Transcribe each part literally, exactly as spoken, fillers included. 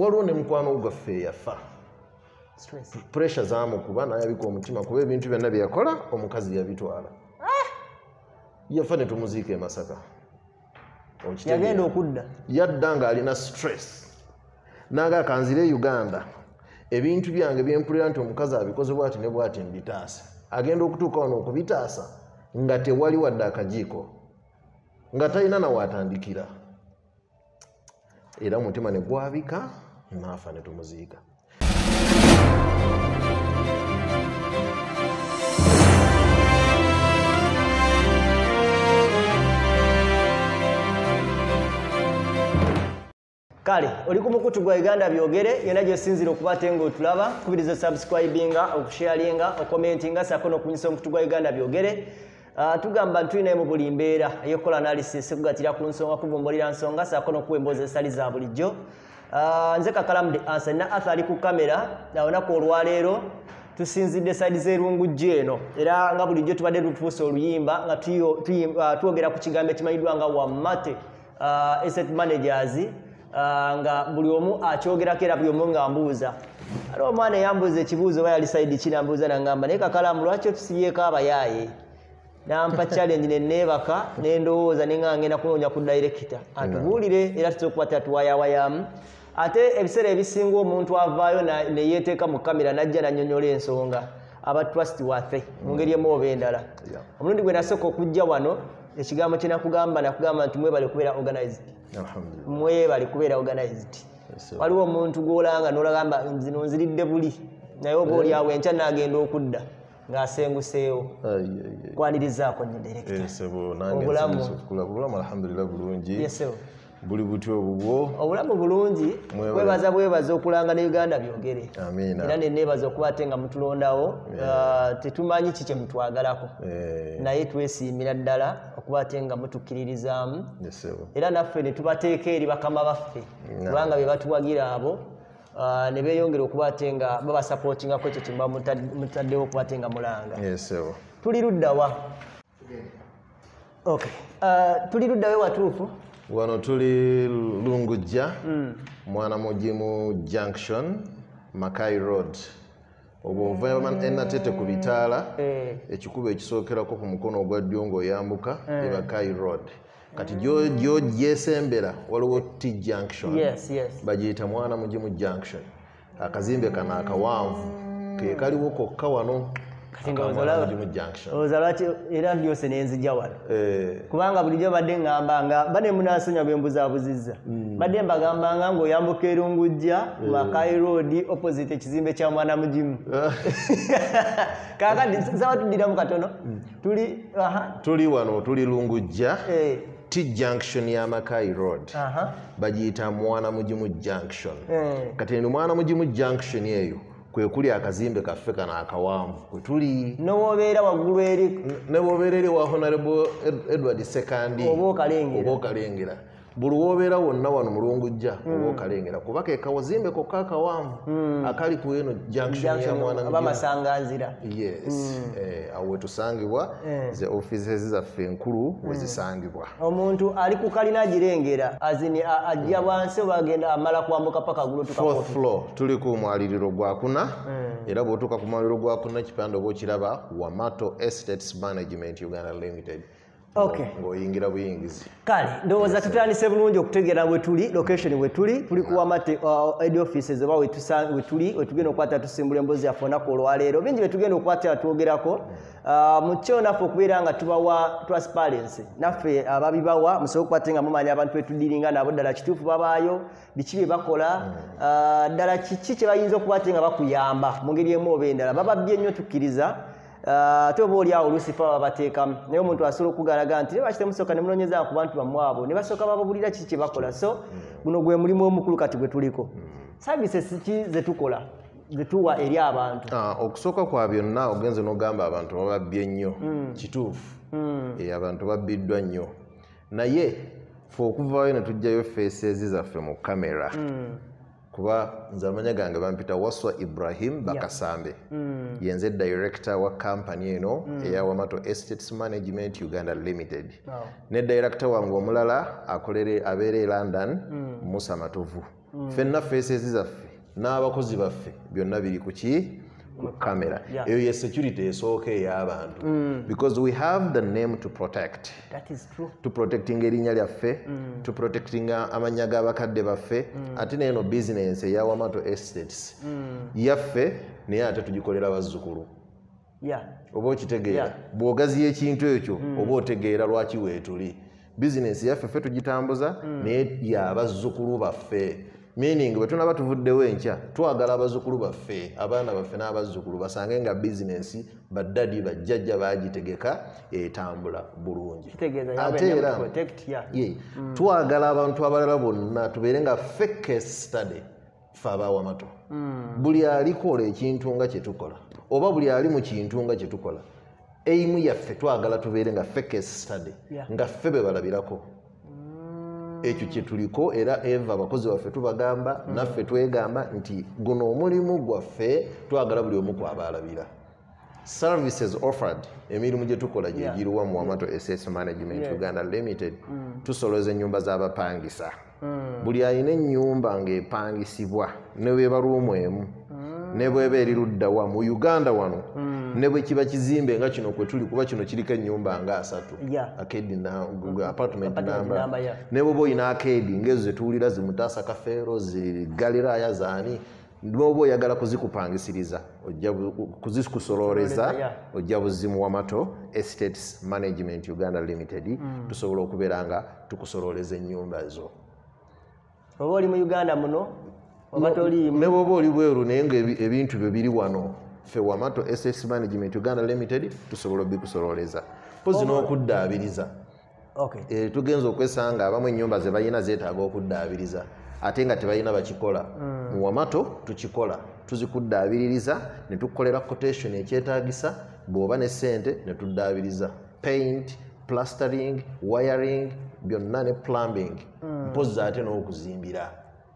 waliwo ne mukwano gwaffe yafa pressure zaamukuba nayabika omutima kuba ebintu byonna bye yakola omukazi yabitwala yafa ne tumuziika e Masaka. Yagenda okudda yadda nga alina stress naga kanzire Uganda ebintu byange byempulira nti omukazi abikoze bwati ne bwati mbitaasa agenda okutuuka wano okubitaasa nga tewali wadde akajiiko nga talina nawaatandikira era omutima ne gwabika naafa ne tumuziika. Kale oli ku mukutu gwa Uganda byogere yena gye sinzira okubate ngo tulaba kubiriza subscribinga okusharinga okomentinga sakono kunyisa omukutu gwa Uganda byogere. Uh, tugamba ntwine mu buli mbeera eyokola analysis kugatira ku nsonga kubombolera nsonga sakono kuemboza esali za bulijjo. Uh, nze kakalamu de answer na athari ku kamera naona ko olwaleero tusinzidde side zerungu jeno era nga bulijjo tubadde tufuusa oluyimba nga tuyo twogera ku kigambo ekimanyidwa nga Wamate uh, asset managers uh, nga buli omu akyogerako era buli omu nga mbuuza ali omwana yambuuza ekibuuzo oba yali side kina mbuuza nangamba naye kakalamu lwaki otusibyeko abayaaye nampa challenge ne nebaka nendowooza nenga ngenda kunoonya ku director atubuulire era tusokuba tatuwayawayamu ate ebiseera ebisinga omuntu avaayo ne yeeteeka mu kamera najja nanyonyola ensonga aba trust waffe mu ngeri emu oba endala. Omulundi gwe nasooka okujja wano ekigambo kye nakugamba nakugamba nti mwebale kubeera organized. Mwebale kubeera organized. Waliwo omuntu gw'olanga n'olagamba nzino nziridde buli naye oba oli awo enkya n'agenda okudda ng'asenguseewo. Kwanirizaako nnyo director. Obulamu alhamdulillah bulungi. Yes sir. Buli butyo obubwo obulamu bulungi kwebaza bwebaza okulanga ne Uganda byogere. Amina. Era ne nebaza okuba ate nga mutulondawo tetumanyi kiki mutwagalako naye twesiimira ddala okuba ate nga mutukkiririzaamu era naffe ne tubateeka eri bakama baffe kubanga be batuwagira abo ne beeyongera okuba ate nga babasapootingako ekyo kimba mutaddewo okuba ate nga mulanga. Tuli luddawa? Okay. Tuli luddawe watuufu? Wano tuli Lungujja mm. Mwana Mujimu Junction Makai Road obwo ova enatete ku bitaala eh. Ekikubo ekisookerako ku mukono ogwa ddyo ng'oyambuka eh. E Makai Road kati gyo gyo gyesembera waliwo T Junction. Yes, yes. Bagiyita Mwana Mujimu Junction akazimbe kana akawanvu ke kaliwo kokka wano ozalaki era byose nenzija wano kubanga bulijjo badde ngamba nga bane munasonya bwembuzabuzizza badde mbagambanga ng'oyambuka Erungujja Makai Road opposite ekizimbe kya Mwana Mujimu kakati sawa tudiramu katono tuli tuli wano tuli Lungujja T Junction ya Makai Road bagiyita Mwana Mujimu Junction kati eno Mwana Mujimu Junction eyo kwe kuli akazimbe kaffe kana akawanvu kwe tuli n'obeera waggulu eri ne bwobeera eri wa Honorable Edward Sekandi oba okalengera oba okalengera buli wobeera wonna wano mu Lungujja oba okalengera kuba ke kawazimbe kokka akawanvu akali ku eno junction ya Mwana Mujimu bamasanganzira. Yes awo wetusangibwa ze offices zaffe enkulu wezisangibwa. Omuntu ali ku kalina girengera azini ajja bwansi bagenda amala kwambuka paka gulo tuka fourth floor tuli ku mwaliriro gwa kuna era bwotuka ku mwaliriro gwa kuna kipande obwo kiraba Wamato Estates Management Uganda Limited. Okay. Ngoyingira buyingizi. Kale ndowooza tutandise bulungi okutegeera we tuli location we tuli tuli ku Wamate head offices oba we tusanga we tuli we tugenda okwata tusimbula embozi yafona ko olwaleero bingi be tugenda okwata twogerako mu kyo naffe okubeera nga tubawa transparency naffe ababibawa musobola okukwata nga mumanya abantu betudiringa nabo ddala kituufu babaayo biki bye bakola ddala kiki kye bayinza okuba ate nga bakuyamba mu ngeri emu oba endala bababbye nnyo tukkiriza. Uh, to boli awo Lucifer babateekamu naye omuntu asobola okugalaga nti nebakite musooka ne munoonyeza ku bantu bammwe abo ne basooka bababulira kiki kye bakola so guno gwe mulimu omukulu kati gwe tuliko services ki ze tukola ze tuwa eri abantu. Uh, okusooka kwa byonna ogenze n'ogamba abantu bababbye nnyo kituufu e abantu babbiddwa nnyo naye fe okuvaayo ne tujjayo faces zaffe mu kamera kuba nze amanya gange bampita Waswa Ibrahim Bakasambe mm. yenze director wa company eno mm. eya Wamato Estates Management Uganda Limited. Wow. Ne director wangu omulala akolere abere London mm. Musa Matovu ffenna faces zaffe n'abakozi baffe byonna biri ku ki ku kamera eyo ye security esooka ey'abantu because we have the name to protect. That is true. To protecting erinnya lyaffe to protecting amannya g'abakadde baffe ate n'eno business eya Wamato Estates yaffe naye ate tugikolera bazzukulu oba okitegeera bw'ogaziya ekintu ekyo oba otegeera lwaki weetuli bizinensi yaffe ffe tugitambuza naye yabazzukulu baffe meaning bwe tunaba tuvuddewo enkya twagala abazzukulu baffe abaana baffe n'abazzukulu basange nga bizinensi baddadi bajjajja baagitegeka etambula bulungi ate era twagala abantu abalala bonna tubeere nga ffe case study ffe aba Wamato buli alikola ekintu nga kye tukola oba buli ali mu kintu nga kye tukola eimu yaffe twagala tubeere nga ffe case study nga ffe be balabirako ekyo kye tuliko era eva abakozi baffe tubagamba naffe twegamba nti guno omulimu gwaffe twagala buli omu kw'abaalabira. Services offered emirimu gye tukola gye giriwa mu Wamato Assets Management Uganda Limited tusoloza ennyumba z'abapangisa buli alina ennyumba ng'epangisibwa ne bweba ruumu emu ne bweba eri luddawa mu Uganda wano ne bwe kiba kizimbe nga kino kwe tuli kuba kino kiriko ennyumba nga asatu akedi na apartment number ne bwe boyina akedi ngezo zetuwulira zimutaasa kafeero zigaliraya zaani n'oba oyagala kuzikupangisiriza ojja kuzikusololeza ojja buzimu Wamato Estates Management Uganda Limited tusobola okubeera nga tukusololeza ennyumba ezo oba oli mu Uganda muno oba toliimu ne bw'oba oli bweru naye nga ebintu byo biri wano ffe Wamato Assets Management Uganda Limited tusobola obikusololeza pozi n'okuddaabiriza tugenza okwesanga abamu ennyumba ze balina zeetaaga okuddaabiriza ate nga tebalina bakikola mu Wamato tukikola tuzikuddaabiririza ne tukolera quotation ekyetaagisa bw'oba ne ssente ne tuddaabiriza paint plastering wiring byonna ne plumbing mpozi ate n'okuzimbira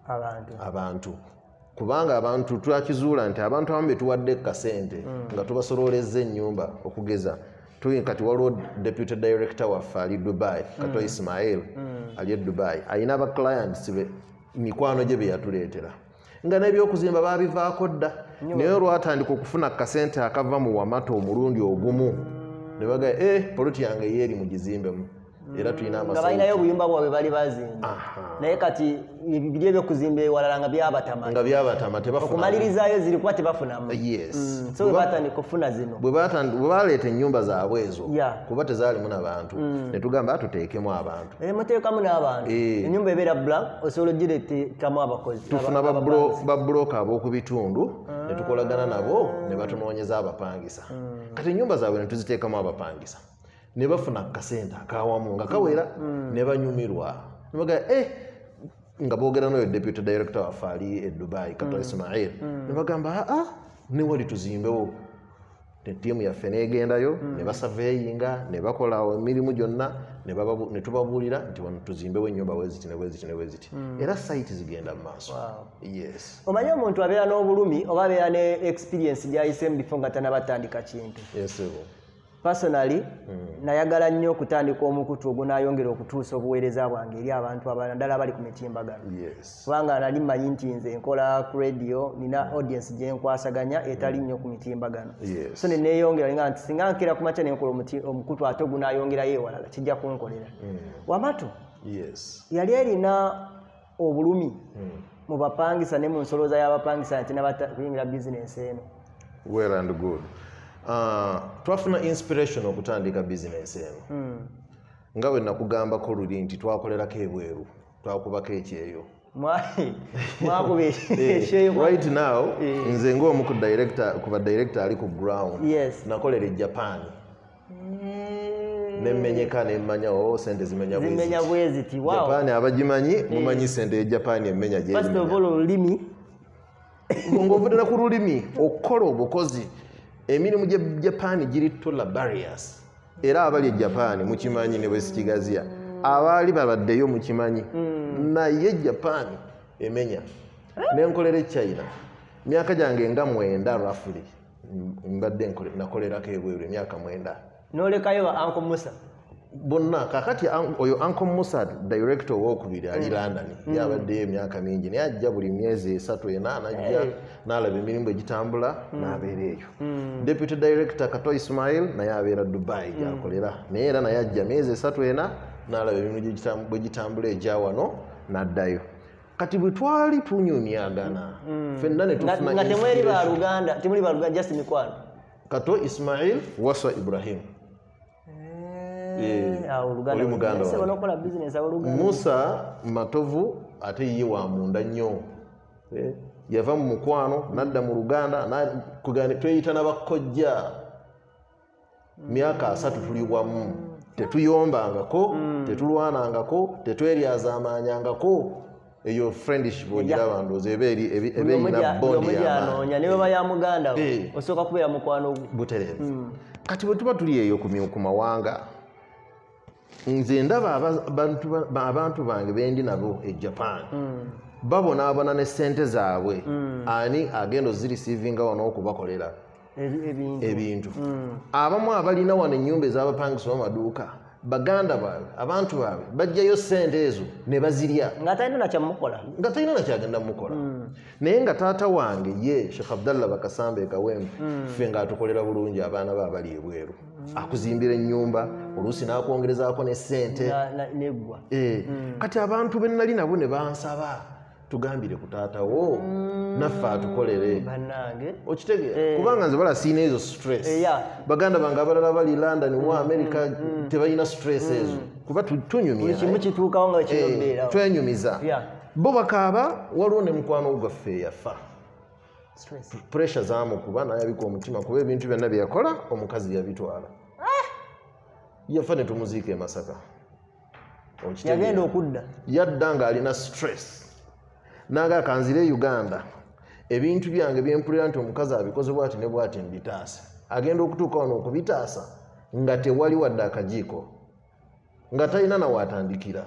abantu kubanga abantu twakizuula nti abantu abamu betuwadde kasente nga tubasololeza ennyumba okugeza kati waliwo deputy director waffe ali Dubai Kato Ismail ali e Dubai alina aba clients be mikwano gye be yatuleetera nga n'ebyokuzimba baabivaako dda naye olwatandika okufuna kasente akava mu Wamato omulundi ogumu ne bagamba eh poloti yange yeeri mugizimbemu era tulina nga balinayo obuyumba bwabwe bali bazimba naye kati biri ebyokuzimba ewalala nga byabatama nga byabatama tebafuna okumalirizayo ziri kuba tebafunamu so bwe batandika okufuna zino bwe baleeta ennyumba zaabwe ezo kuba tezaalimu n'abantu ne tugamba tuteekemu abantu muteekamu n'abantu ennyumba ebeera blank osobola ogireetekamu abakozi tufuna babulooka ab'oku bitundu ne tukolagana nabo ne batunoonyeza abapangisa kati ennyumba zaabwe ne tuziteekamu abapangisa ne bafuna kasente akawamu nga kawera ne banyumirwa ne bagamba eh nga boogera n'oyo deputy director waffe ali e Dubai Kato Ismail ne bagamba aa ne wali tuzimbewo ne ttiimu yaffe n'egendayo ne basaveeyinga ne bakola emirimu gyonna ne tubabuulira nti wano tuzimbewo ennyumba weziti ne weziti ne weziti era site zigenda mu maaso. Yes. Omanyi omuntu abeera n'obulumi oba abeera ne experience gy'ayise mu bifo nga tannabatandika kintu. Yes. Personally nayagala nnyo okutandika omukutu ogunaayongera okutuusa obuweereza bwange eri abantu abalala ddala abali ku mitimbagano kubanga nali mmanyi nti nze nkola ku radio nina audience gye nkwasaganya etali nnyo ku mitimbagano so ne neeyongera nga nti singa nkera ku makya ne nkola omukutu ate ogunaayongerayo ewalala kijja kunkolera Wamato yali erina obulumi mu bapangisa ne mu nsolooza y'abapangisa nti nabayingira bizinensi eno. Well and good. Uh, twafuna inspiration okutandika business eno mm. nga bwe nakugambako luli nti twakolerako ebweru twakubako ekyeyo right now nze ng'omu ku director kuba director ali ku ground yes. nakolera e Japan nemmenyeka nemmanya o sente zimenya bweziti wow. Japan abagimanyi mumanyi sente e Japan emmenya gye first of all olulimi ng'ovudde ku lulimi okukola obukozi emirimu gye Japan giri tola barriers era abali e Japan mukimanyi ne bwesikigazia abaali babaddeyo mukimanyi naye Japan emenya nenkolera e China myaka gyange nga mwenda roughly mbadde nakolerako ebweru emyaka mwenda nolekayo ba Uncle Musa bonna kakati oyo Uncle Musa director owokubiri ali London yabaddeyo emyaka mingi naye ajja buli myezi esatu ena najja n'alaba emirimu egitambula n'abeera eyo deputy director Kato Ismail naye abeera Dubai gyakolera naye era naye ajja myezi esatu ena n'alaba emirimu bwe gitambula egya wano n'addayo kati bwe twali tunyumyagana ffenna ne tufuna nga temweri ba Luganda temuli ba Luganda just mikwano Kato Ismail Waswa Ibrahim oli Muganda wanokola business Oluganda Musa Matovu ate ye wa munda nnyo yava mu mukwano nadda mu Luganda kugane tweyita n'abakojja myaka asatu tuli wamu tetuyombangako tetulwanangako tetweryazaamanyangako eyo friendship ogira bandoze eberi ebeyina bondi yanonya niwe baya Muganda osoka kubeera mukwano butereevu kati bwe tuba tuli eyo ku mawanga nze ndaba abantu bange bendi nabo e Japan babonaabona ne ssente zaabwe ani agenda ozirisiivinga wano okubakolera ebintu abamu abalina wano ennyumba ez'abapangisa w'amaduuka baganda baabwe abantu baabwe bajjayo ssente ezo ne bazirya nga talina nakyamukola nga talina nakyagenda mukola naye nga taata wange ye Sheikh Abdallah Bakasambe Kawempe ffe ng'atukolera bulungi abaana be abali ebweru akuzimbira ennyumba oluusi n'akwongerezaako ne ssente neggwa kati abantu be nnali nabo ne bansaba tugambire ku taatawo naffe atukolere okitegeera kubanga nze bala siina ezo stress baganda bange abalala bali London wa America tebalina stress ezo kuba twenyumiza bo bakaaba waliwo ne mukwano gwaffe yafa pressure zaamukuba nayabika omutima kuba ebintu byonna byeyakola omukazi yabitwala yafa ne tumuziika e Masaka yagenda okudda yadda nga alina stress naga kanzire Uganda ebintu byange byempulira nti omukazi abikoze bwati ne bwati mbitaasa agenda okutuuka wano okubitaasa nga tewali wadde akajiiko nga talina nawaatandikira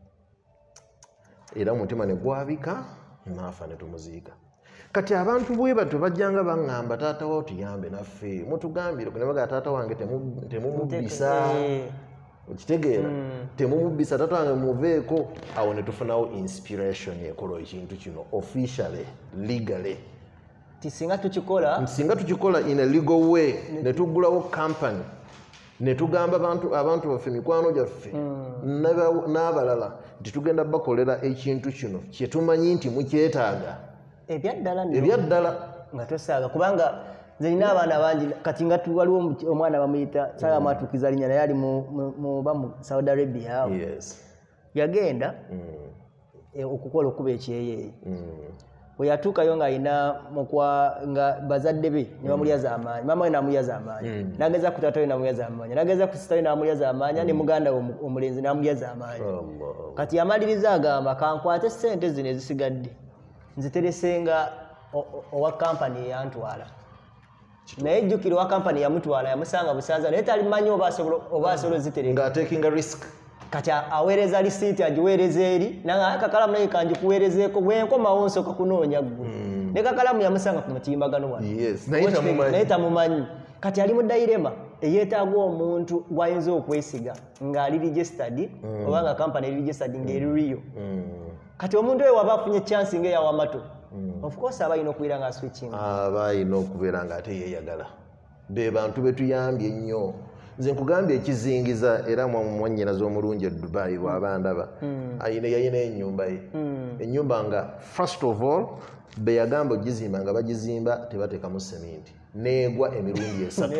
era omutima ne gwabika naafa ne tumuziika kati abantu bwe batyo bajjanga baŋŋamba taata wa tuyambe naffe mutugambire ne baga taata wange temumubbisa okitegeera temumubbisa taata wange muveeko awo ne tufunawo inspiration ekola ekintu kino officially legally tisinga tukikola singa tukikola in a legal way ne tuggulawo company ne tugamba abantu abantu baffe mikwano gyaffe n'abalala nti tugenda bakolera ekintu kino kye tumanyi nti mukyetaaga ebyaddala ebyaddala nga tosaaga kubanga nze nina abaana bangi kati nga waliwo omwana bamuyita saga mwatukiza linnya naye ali muba mu Saudi Arabia awo yagenda okukola okuba ekyeyeeyi bwe yatuukayo ng'alina nga bazadde be ne bamulyaza amaanyi maama we n'amulyaza amaanyi n'ageza ku taata we n'amulyaza amaanyi n'ageza ku sita we n'amulyaza amaanyi ne muganda we omulenzi n'amulyaza amaanyi kati yamaliriza agamba kankwate ssente zino ezisigadde nziteresenga owa kampani eyantwala naye jjukira owa kampani yamutwala yamusanga busanza naye talimanyi oba asobola ozitereka ng'atekinga risk kati aweereza lisiiti agiweereza eri nanga kakalamu naye kanjikuweerezeeko bwenkomawo nsooka kunoonya ggwe ne kakalamu yamusanga ku mutimbagano wano naye tamumanyi kati ali mu dayirema eyeetaaga omuntu gw'ayinza okwesiga ng'ali registered oba nga kampani eri registered ng'eri riyo kati omuntu oyo waba afunye chance ng'eyawamato of course aba alina okubeera nga switching aba alina okubeera ng'ate yeeyagala be bantu betuyambye ennyo nze nkugambye ekizingiza era mwannyinaze omulungi e Dubai bw'aba ndaba ayina yayina ennyumba ye ennyumba nga first of all be yagamba ogizimba nga bagizimba tebateekamu seminti neegwa emirundi esatu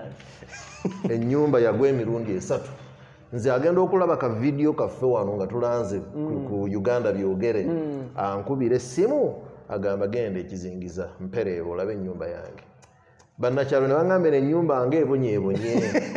ennyumba yagwa emirundi esatu nze agenda okulaba ka vidiyo kaffe wano nga tulanze ku Uganda byogere ankubira essimu agamba genda ekizingiza mpereeba olabe ennyumba yange bannakyalo ne baŋŋamba ennyumba nga ebonyeebonye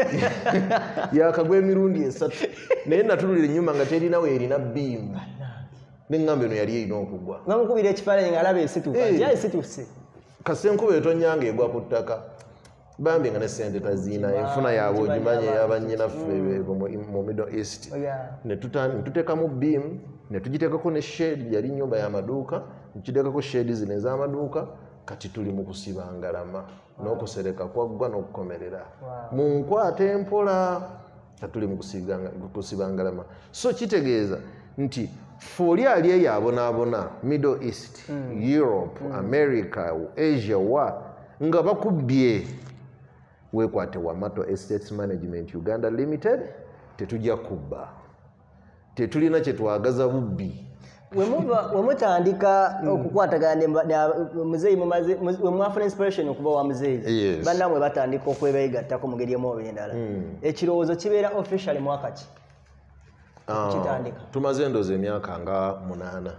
yakagwa emirundi esatu naye natulira ennyumba nga terina weerina bbiimu neŋŋamba eno yali erina okugwa bamukubira ekifaananyi ng'alaba esituka ya esituse kasenkuba etonyanga egwa ku ttaka bambi nga ne ssente taziina enfuna yaabwe ogimanye ey'abannyinaffe mu Middle East ne tuteekamu bbiimu ne tugiteekako ne shade yali nnyumba y'amaduuka nekiteekako shade zino ez'amaduuka kati tuli mu kusiba ngalama n'okusereka kwaggwa n'okukomerera mu nkwata empola tatuli mu kusiba ngalama. So kitegeeza nti foli ali eyo abonaabona Middle East, mm. Europe, mm. America, Asia wa nga bakubbye weekwate Wamato Estates Management Uganda Limited tetujja kubba. Tetulina kye twagaza bubbi. Wemutandika okukwatagana muzeeyi mumaze mwafuna inspiration okuba wa muzeeyi bannamwe batandika okwebeegattako mu ngeri emu oba endala ekirowoozo kibeera officially mwaka ki kitandika tumaze endoozi emyaka nga munaana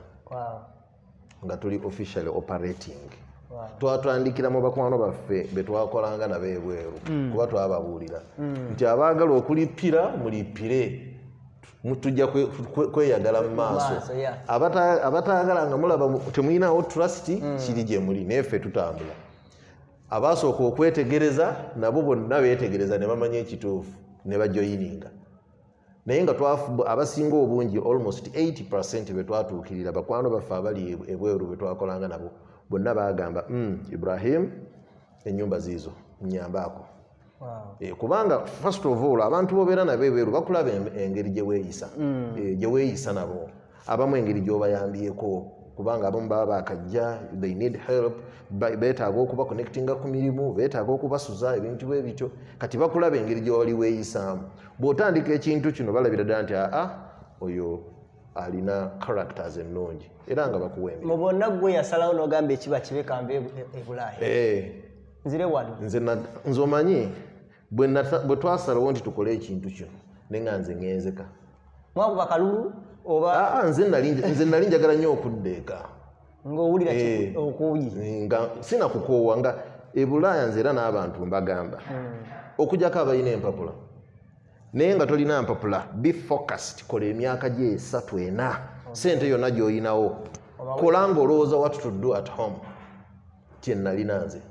nga tuli officially operating twatandikira mu bakwano baffe be twakolanga nabo ebweru kuba twababuulira nti abaagala okulipira mulipire tujja kweyagala mu maaso abataagala nga mulaba temulinawo trust kiri gye muli neffe tutambula abaasooka okwetegereza nabo bonna beetegereza ne bamanya ekituufu ne bajoyininga naye nga abasinga obungi almost eighty percent be twatuukirira bakwano baffe abali ebweru be twakolanga nabo bonna baagamba Ibrahim ennyumba ziizo nyambaako. Wow. E, kubanga first of all abantu bobeera nabo ebweru bakulaba engeri gye weeyisa mm. e, gye weeyisa nabo abamu engeri gy'obayambyeko kubanga abamu baba bakajja they need help beetaaga okuba connectinga ku mirimu beetaaga okubasuza ebintu bwe bityo kati bakulaba engeri gye wali weeyisaamu bw'otandika ekintu kino balabira ddala nti aa oyo alina characters ennungi era nga bakuwa emirimu. Mu bonna gwe yasalawo n'ogamba ekiba kibe kambe e Bulaaya. Eh. Nzire wano. Nze nze omanyi bwe twasalawo nti tukole ekintu kino ne nga nze ngenzeka. Mwakuba kalulu oba aa nze nali nze nali njagala nnyo okuddeeka. Ng'owulira e, okuuyi. Nga sina kukoowa nga e Bulaaya nze era n'abantu mbagamba. Hmm. Okujjako abalina empapula. Naye nga tolina mpapula be focused kola emyaka gye esatu ena sente yonna gy'oyinawo kola ng'olowooza what to do at home kye nalina nze.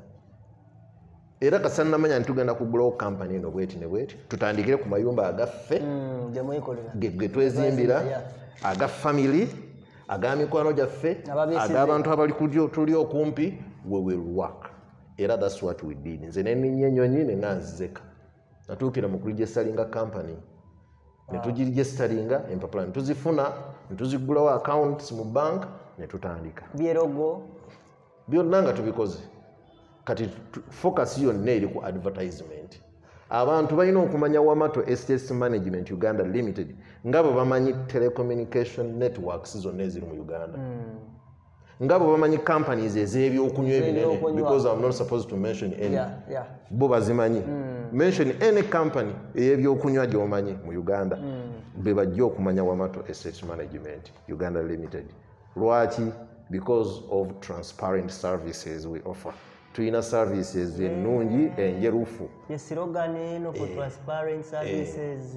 Era kasana namanya ntugenda kugulawo company eno bweti ne bweti tutandikire ku mayumba agaffe mm, ge twezimbira aga family aga mikwano gyaffe ag'abantu abali tuli okumpi we will work. Era that's what we did. Nze n'ennyonyi ne nganzizeka natuukira mu kuregistaringa company ne tugiregisteringa empapula ne tuzifuna ne tuzigulawo accounts mu bank ne tutandika byerogo byonna nga tubikoze. Kati focus yonna eri ku advertisement. Abantu balina okumanya Wamato Estates Management Uganda Limited ngabo bamanyi telecommunication networks zonna eziri mu Uganda. Mm. Ngabo bamanyi companies ez'ebyokunywa ebinene because I'm not supposed to mention any. Yeah, yeah. Bo bazimanyi. Mm. Mention any company ey'ebyokunywa gy'omanyi mu Uganda. Mm. Be bajja okumanya Wamato Estates Management Uganda Limited. Lwaki? Because of transparent services we offer. Tuina services ennungi enjerufu. Yes, slogan eno for transparent services.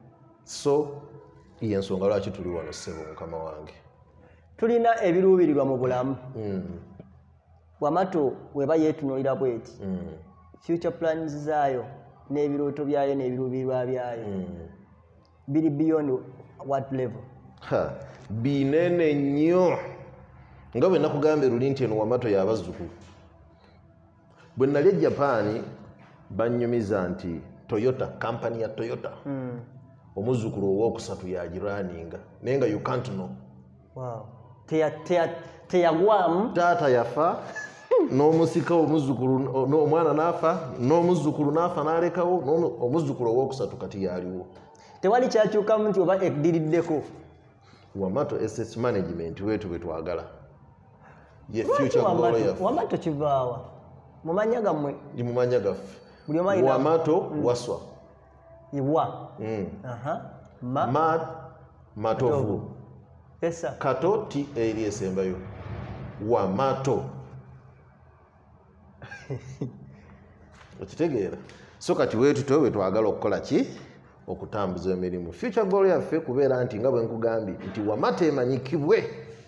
So yensonga lwaki tuli wano ssebo mukama wange. Tulina ebiruubirirwa mu bulamu. Mm. Wamato weba yeetunuulira bweti. Mm. Future plans zaayo n'ebirooto byayo n'ebiruubirirwa byayo. Mm. Biri beyond what level? Ha, binene nnyo. Nga bwe nakugambye luli nti eno Wamato y'abazzukulu. Bwe nali e Japan bannyumiza nti Toyota, company ya Toyota. Mm. Omuzzukulu owookusatu yagiraaninga naye nga you can't know. Wow. Teyagwamu taata yafa n'omusika omuzzukulu n'omwana n'afa n'omuzzukulu n'afa n'alekawo omuzzukulu owookusatu kati yaliwo. Tewali kyakyukamu nti oba eddiriddeko. Wamato Estates Management wetu bwe twagala. Ye future goal yaffe. Wamato kivaawa. Mumanya gammwe. Ndi mumanya gaffe. Wamato waswa. Iwa. Mm. Aha. Ma. Ma matovu. Yes sir. Kato ti eri esembayo. Wamato. Okitegeera. So kati wetu towe twagala okukola ki? Okutambuza emirimu. Future goal yaffe kubeera nti nga bwe nkugambye nti Wamato emanyikibwe.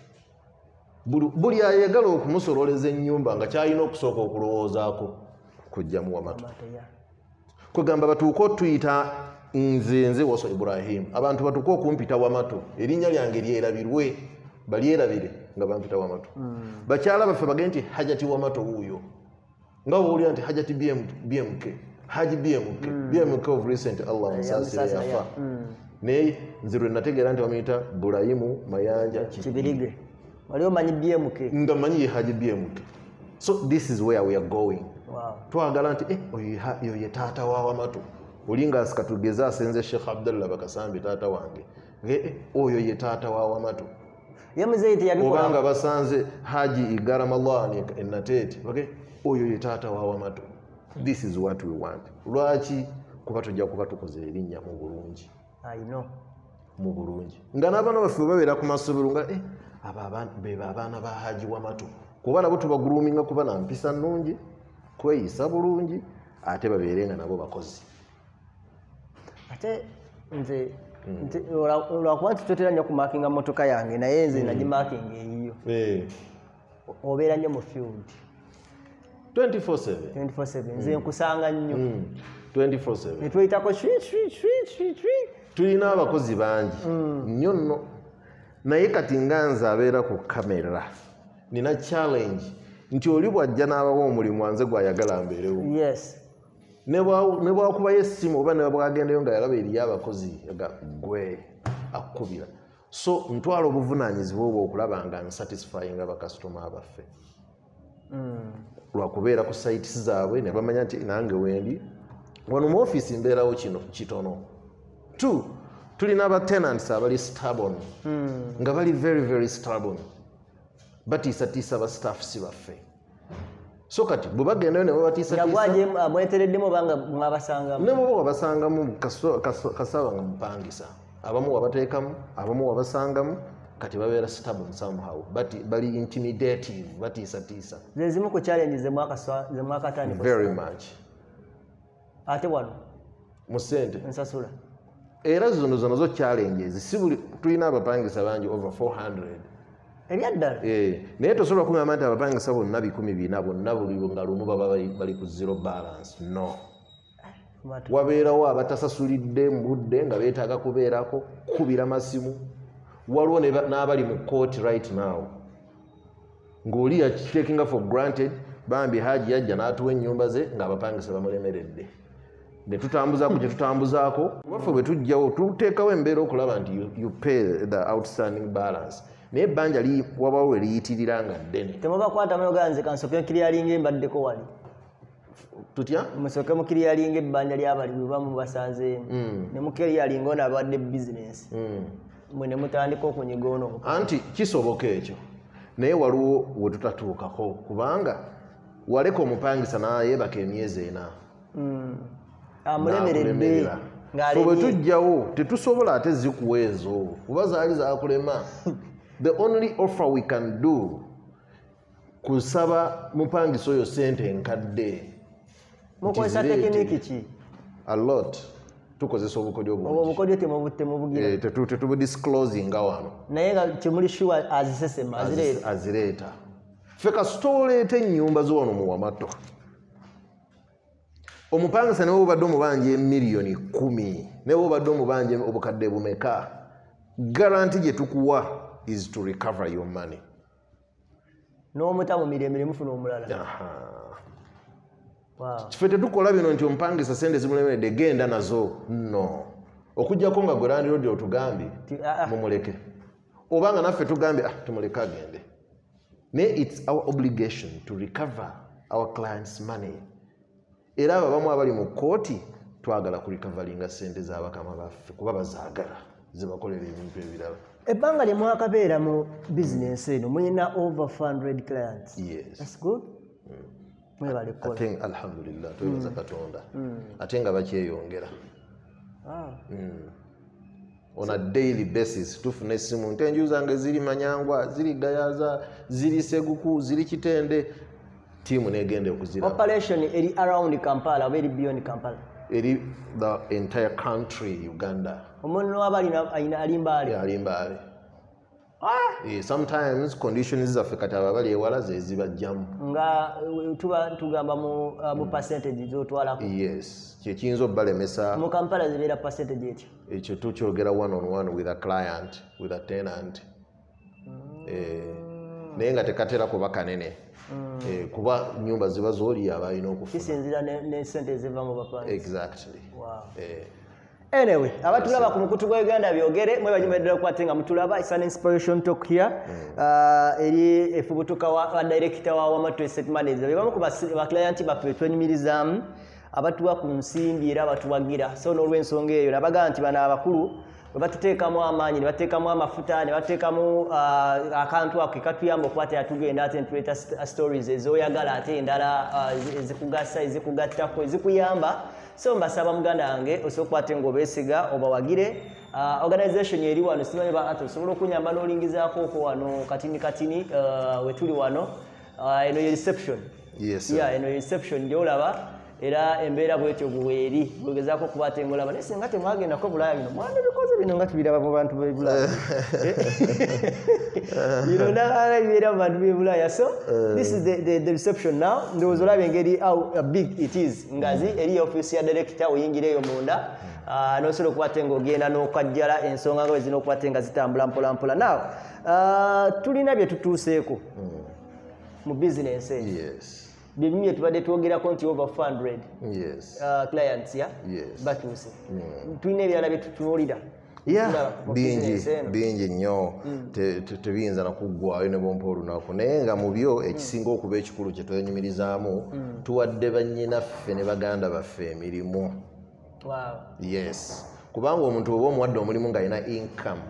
Buli ayagala okumusololeza ennyumba nga kyalina okusooka okulowoozaako kujja mu Wamato. Kugamba batuuka otuyita nze nze Waso Ibrahim. Abantu batuuka okumpita Wamato. Erinnya lyange lyerabirwe balyerabire nga bampita Wamato. Mm. Bakyala baffe bagende nti Hajati Wamato wuuyo. Nga bw'owulira nti Hajati B M K. Haji B M K B M K of recent Allah musasira yafa ne nze lwe nategeera nti bamuyita Burayimu Mayanja Kibirige wali omanyi B M K nga manyi Haji B M K. So this is where we are going. Wow. Twagala nti eh oyo ye taata wa Wamatu olinga asikatugeza asenze Sheikh Abdullah Bakasambi taata wange eh oyo ye taata wa Wamatu yamuzeeti yabikola obanga basanze Haji Igaramallah Enatete okay oyo ye taata wa Wamatu. This is what we want. Lwaki kuba tujja kuba tukoze erinnya mu bulungi. I know. Mu bulungi. Nga n'abaana baffe babeera ku masomero nga eh aba abantu be abaana ba Haji Wamatu. Kuba nabo tubaguluminga kuba na mpisa nnungi, kweyisa bulungi, ate babeerenga nabo bakozi. Ate nze nze olwakuba tutotera nnyo kumakinga motoka yange naye nze nagimakinga eyiyo. Eh. Obeera nnyo mu field. twenty-four seven. twenty-four seven. Nze nkusanga nnyo. twenty-four seven. Ne tuyitako shwi shwi shwi shwi shwi. Tulina abakozi bangi nnyo nno. Naye kati nga nze abeera ku kamera. Nina challenge nti oli bwajja n'abawa omulimu anze gwayagala mbeerewo. Yes. Ne bwakubayo essimu oba ne bwagendayo nga yalaba eriyo abakozi yaga gwe akkubira. So ntwala obuvunaanyizibwa obwo okulaba nga nsatisfyinga bakasitoma abaffe. Lwakubeera ku sites zaabwe ne bamanya nti nange wendi wano mu office mbeerawo kino kitono. Two, tulina aba tenants abali stubborn nga bali very very stubborn batiisatiisa ba staff si baffe. So kati bwe bagendayo ne babatiisatiisa yagwaje mwetereddemu obanga mwabasangamu ne bwe babasangamu kasaba nga mupangisa abamu wabateekamu abamu wabasangamu kati babeera stubborn somehow but bali intimidative batiisatiisa. Zezimu ku challenges ze mwakatandika very much ate wano mu ssente nsasula era zono zono zo challenges si buli tulina abapangisa bangi over four hundred. Eryaddala eh naye tosobola kugamba nti abapangisa bonna bikumi bina bonna buli nga lumu baba bali ku zero balance. No. Wabeerawo abatasasulidde mu budde nga beetaaga kubeerako kubira masimu. Waliwo n'abali mu court right now ng'oli yakitekinga for granted bambi Haji yajja n'atuwa ennyumba ze ng'abapangisa bamulemeredde. Ne tutambuzaako gye tutambuzaako waffe bwe tujjawo tuteekawo embeera okulaba nti you, you pay the outstanding balance. Naye ebbanja wabawo lwe liyitirira nga ddene. Temubakwata muyoga nze kansoke mukiriyalinga embaddeko wali. Tutya? Musoke mukiriyalinga ebbanja ly'abali bwe bamubasanzeemu. Ne mukiriyalinga ono abadde bizinensi. Mwe ne mutandika okunyiga ono. Anti kisoboka ekyo. Naye waliwo we tutatuukako kubanga waleka omupangisa n'ayeebaka emyezi ena. Amulemeredde. Bwe tujjawo tetusobola ate zikuwa ezo kuba zaali zakulema. The only offer we can do kusaba mupangisa oyo sente enkadde. Mukozesa tekiniki ki? A lot. Tukozesa obukodyo obungi. Obukodyo temubutte mubugira. Eh tetu tetu disclosing nga wano. Naye nga kimuli sure azisesema azireeta. Azireeta. Ffe kasitoleeta ennyumba z'ono mu Wamatu. Omupangisa ne bw'obadde omubanja emiliyoni kumi ne bw'obadde omubanja obukadde bumeka guarantee gye tukuwa is to recover your money. N'omutamu miremire mufuna omulala. Aha. Wow. Ffe tetukola bino nti omupangisa sente zimulemeredde genda nazo. No. Okujjako nga gwe Land Road otugambye mumuleke. Obanga naffe tugambye ah tumuleke agende. Naye it's our obligation to recover our clients' money. Era abamu abali mu kooti twagala ku recoveryinga sente z'abakama baffe kuba bazaagala zibakolera ebintu ebirala. Ebbanga lye mwakabeera mu bizinensi eno mulina over four hundred clients. Yes. That's good. Mwebale kukola. Ate alhamdulillah twebaza Katonda. Ate nga bakyeyongera. Ah. On a daily basis tufuna essimu nti enju zange ziri Manyangwa ziri Gayaza ziri Seguku ziri Kitende tiimu negende okuzira. Operation eri around Kampala oba eri beyond Kampala? Eri the entire country Uganda. Omuntu abalina alina alimbaale. Yeah, alimbaale. Ah! Yeah, sometimes conditions zaffe kati abali ewala ze zibajjamu. Nga tuba tugamba mu mu percentage z'otwalako. Yes. Kye kiyinza obbalemesa. Mu Kampala zibeera percentage etyo. Ekyo tukyogera one on one with a client, with a tenant. Eh, naye nga tekatera kuba kanene eh, kuba nyumba ziba zoli abalina okufuna kisinzira ne sente ziva mu bapanzi. Exactly. Wow. Eh. Anyway, abatulaba ku mukutu gwa Uganda byogere mwe banyumeddera okukwate nga mutulaba it's an inspiration talk here. Uh, eri efubutuka wa director wa Wamatu Asset Managers bebamu ku ba client baffe twenyumirizaamu abatuwa ku nsimbi era batuwagira so n'olw'ensonga eyo nabaga nti bano abakulu bwe batuteekamu amaanyi ne bateekamu amafuta ne bateekamu uh, akantu ako katuyamba okukwata yatugenda ate ntuleta stories ez'oyagala ate endala uh, ezikugasa ezikugattako ezikuyamba so mbasaba muganda wange osobola ng'obeesiga obawagire uh, organization eri wano simanyi ba ate osobola okunyamba n'olingizaako oko wano katini katini uh, wetuli wano uh, eno ye reception yes, yeah, eno ye reception gyolaba era embeera bwetyo buweeri bwegezaako okubaate ngolaba naye singa temwagendako Bulaaya bino mwandibikoze bino nga tubiraba mu bantu b'e Bulaaya bino nagala bibeera mu bantu b'e Bulaaya so this is the, the, the reception now ndowooza olaba engeri how big it is ngazi eri office ya director oyingireeyo munda uh, nosobola okubaate ng'ogenda n'okajjala ensonga nga wezina okubaate nga zitambula mpola mpola now uh, tulina bye tutuuseeko mu business eyo yes. Bimye tubadde twogerako nti over four hundred yes. uh, clients ya yes. batuuse mm. tulina ebirala bye tutunuulira yeah. bingi bingi nnyo tebiyinza nakuggwayo ne bompa olunaku naye nga mu byo ekisinga okuba ekikulu kye twenyumirizaamu mm. tuwadde bannyinaffe ne baganda baffe emirimu wow. yes kubanga omuntu oba omuwadde omulimu ng'alina income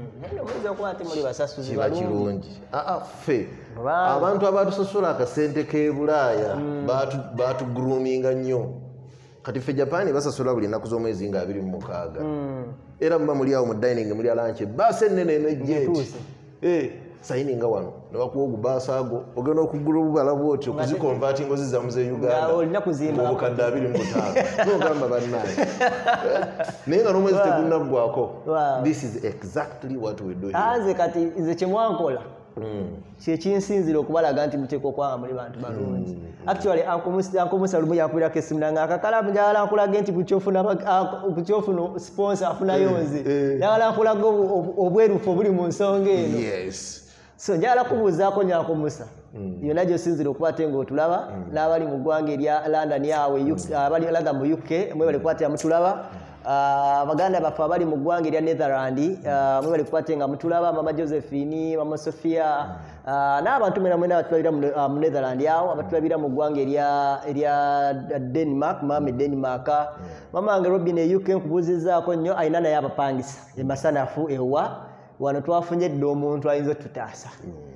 kiba kirungi aa ffe abantu abatusasula akasente k'e Bulaaya baatuguroominga nnyo kati ffe Japan basasula buli nnaku z'omwezi nga abiri mu mukaaga era muba muli awo mu dining muli alanche baasa ennene enejjeti sayininga wano ne bakuwa ogubaasa ago ogenda okugula obubala bwotyo okuzikonvatinga ozizzamu ze Uganda obukadde abiri mu butaano n'ogamba bannaye naye nga n'omwezi tegunnaggwako this is exactly what we do here. Nze kati nze kye mwankola kyekinsinzira okubalaga nti muteeka okwanga muli bantu balungi actually Uncle Musa lumu yakubirako essimu nange akakalamu njagala nkulage nti kukyofuna sponsor afunayo nze njagala nkulaga obwerufu obuli mu nsonga eno yes. so njagala kubuuzaako nnyo Uncle Musa yonna gy'osinzira okukwate ng'otulaba n'abali mu ggwanga erya London yawe abali London mu U K mwe bali kukwate mutulaba abaganda baffe abali mu ggwanga erya Netherland mwe bali kukwate nga mutulaba mama Josephine mama Sophia n'abantu mwena mwena abatulabira mu Netherland awo abatulabira mu ggwanga erya Denmark mama Denmark mama wange Robin e U K nkubuuzizaako nnyo alina naye abapangisa emasanafu ewa wano twafunye dde omuntu ayinza otutaasa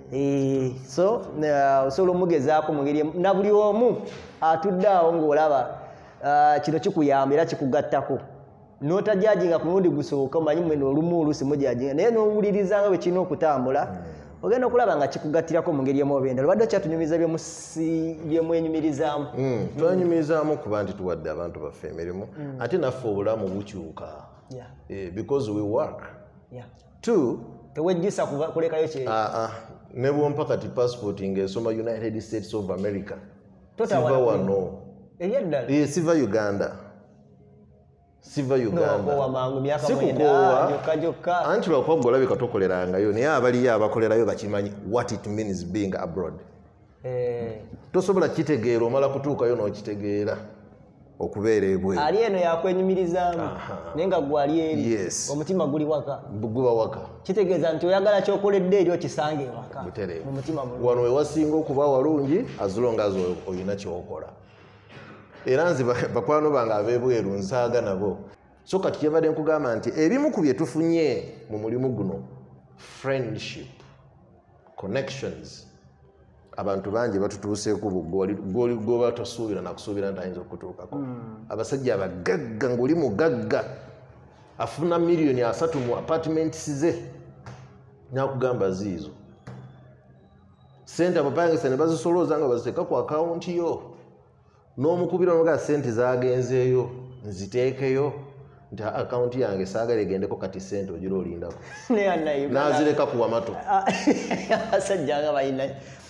so osobola omugezaako mu ngeri na buli omu atudde awo ng'olaba kino kikuyamba era kikugattako n'otajajinga ku mulundi gusooka omanyi mweno olumu oluusi mujajinga naye n'owuliriza nga bwe kirina okutambula ogenda okulaba nga kikugattirako mu ngeri emu oba endala obadde okyatunyumiza byemwenyumirizaamu twenyumirizaamu kuba nti tuwadde abantu baffe emirimu ate naffe obulamu bukyuka because we work two tewejjusa kulekayo kye ne bwompa kati passport ng'esoma United States of America siva wano eryaddala siva Uganda siva Uganda sikukoowa anti lwakuba gwe olabika tokolerangayo naye abaliyo abakolerayo bakimanyi what it means being abroad tosobola kitegeera omala kutuukayo n'okitegeera okubeera ebweru ali eno yakwenyumirizaamu naye nga gwe ali eri omutima guli waka guba waka kitegeeza nti oyagala kyokoledde eri okisange ewaka mu mutima wano wewasinga okuba walungi azulonga azi olina kyokola era nze bakwano bange ab'ebweru nsaaga nabo so kati kyebadde nkugamba nti ebimu ku bye tufunye mu mulimu guno friendship connections abantu bangi batutuuseeko gwoba tosuubira nakusuubira nti ayinza okutuukako abasajja abagagga ng'oli mugagga afuna miliyoni asatu mu apartments ze nakugamba ziizo sente abapangisa ne bazisolooza nga baziteeka ku akawunti yo n'omukubira omuga sente zagenzeeyo nziteekeyo nti akawunti yange saagala egendeko kati sente ogira olindako nazireka ku Wamatu abasajja nga balina